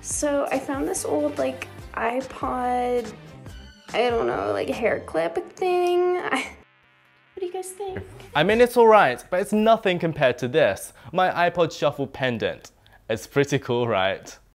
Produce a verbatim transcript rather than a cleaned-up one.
So I found this old like iPod, I don't know, like hair clip thing. I, what do you guys think? I mean, it's alright, but it's nothing compared to this, my iPod Shuffle pendant. It's pretty cool, right?